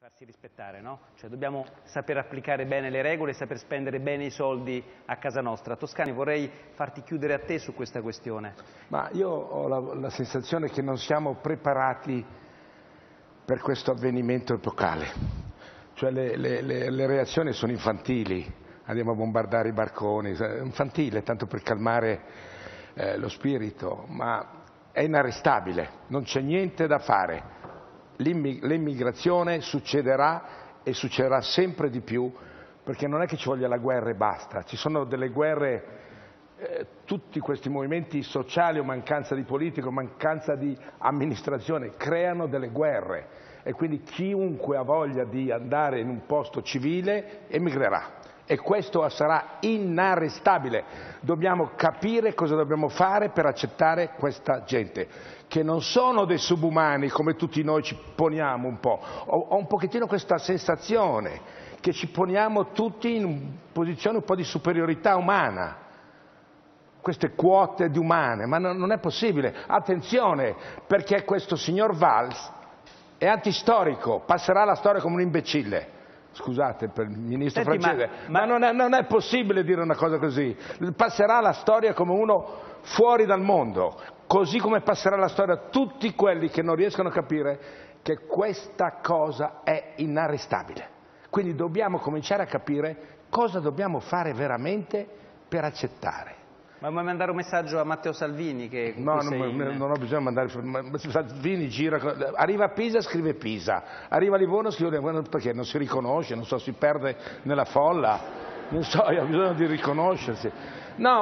farsi rispettare, no? Cioè dobbiamo saper applicare bene le regole e saper spendere bene i soldi a casa nostra. Toscani, vorrei farti chiudere a te su questa questione. Ma io ho la sensazione che non siamo preparati per questo avvenimento epocale. Cioè le reazioni sono infantili, andiamo a bombardare i barconi, è infantile, tanto per calmare lo spirito, ma è inarrestabile, non c'è niente da fare. L'immigrazione succederà e succederà sempre di più, perché non è che ci voglia la guerra e basta, ci sono delle guerre, tutti questi movimenti sociali o mancanza di politico, mancanza di amministrazione creano delle guerre e quindi chiunque ha voglia di andare in un posto civile emigrerà e questo sarà inarrestabile. Dobbiamo capire cosa dobbiamo fare per accettare questa gente, che non sono dei subumani come tutti noi ci poniamo un po'. Ho un pochettino questa sensazione che ci poniamo tutti in posizione un po' di superiorità umana, queste quote di umane, ma non è possibile. Attenzione, perché questo signor Valls è antistorico, passerà alla storia come un imbecille. Scusate per il ministro francese, ma non è possibile dire una cosa così. Passerà alla storia come uno fuori dal mondo, così come passerà alla storia tutti quelli che non riescono a capire che questa cosa è inarrestabile. Quindi dobbiamo cominciare a capire cosa dobbiamo fare veramente per accettare. Ma vuoi mandare un messaggio a Matteo Salvini? Che no, non ho bisogno di mandare. Salvini gira, arriva a Pisa, scrive Pisa, arriva a Livorno, scrive Livorno, perché non si riconosce, non so, si perde nella folla, non so, ha bisogno di riconoscersi. No,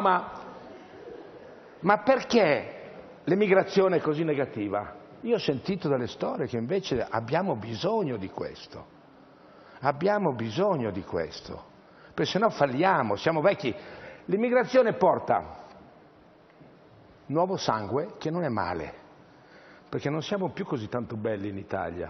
ma perché l'emigrazione è così negativa? Io ho sentito delle storie che invece abbiamo bisogno di questo, perché sennò falliamo, siamo vecchi. L'immigrazione porta nuovo sangue, che non è male, perché non siamo più così tanto belli in Italia.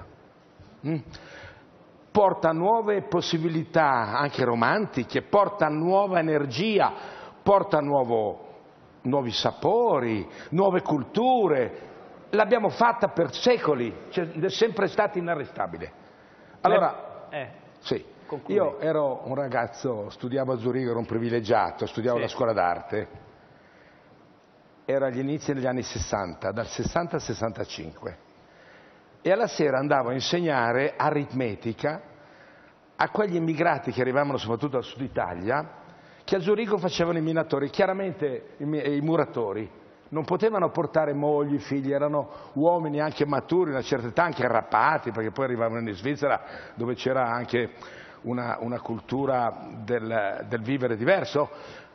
Porta nuove possibilità, anche romantiche, porta nuova energia, porta nuovi sapori, nuove culture. L'abbiamo fatta per secoli, è sempre stata inarrestabile. Allora, sì. Io ero un ragazzo, studiavo a Zurigo, ero un privilegiato, studiavo alla scuola d'arte, era agli inizi degli anni 60, dal 60 al 65, e alla sera andavo a insegnare aritmetica a quegli immigrati che arrivavano soprattutto dal sud Italia, che a Zurigo facevano i minatori, chiaramente i muratori, non potevano portare mogli, figli, erano uomini anche maturi, una certa età, anche arrapati, perché poi arrivavano in Svizzera dove c'era anche una cultura del vivere diverso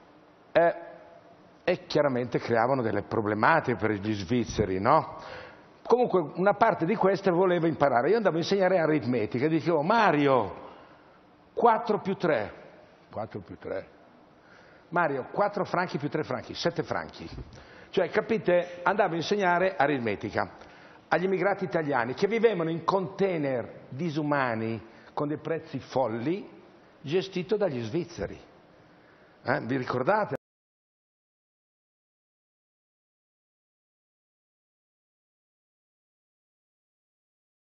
e chiaramente creavano delle problematiche per gli svizzeri, no? Comunque una parte di queste voleva imparare. Io andavo a insegnare aritmetica e dicevo: Mario, 4 più 3. 4 più 3. Mario, 4 franchi più 3 franchi, 7 franchi. Cioè, capite, andavo a insegnare aritmetica agli immigrati italiani che vivevano in container disumani con dei prezzi folli, gestito dagli svizzeri. Vi ricordate?